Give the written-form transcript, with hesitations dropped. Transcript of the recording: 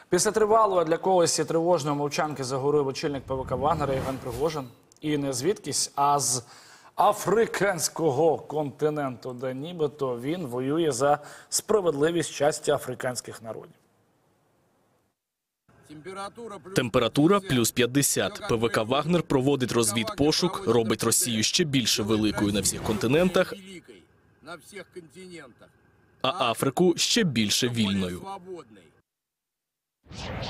Після тривалої, а для когось і тривожної мовчанки загорів очільник ПВК Вагнера Євген Пригожин. І не звідкись, а з африканського континенту, де нібито він воює за справедливість щастя африканських народів. Температура плюс 50. ПВК «Вагнер» проводить розвідпошук, робить Росію ще більше великою на всіх континентах, а Африку ще більше вільною.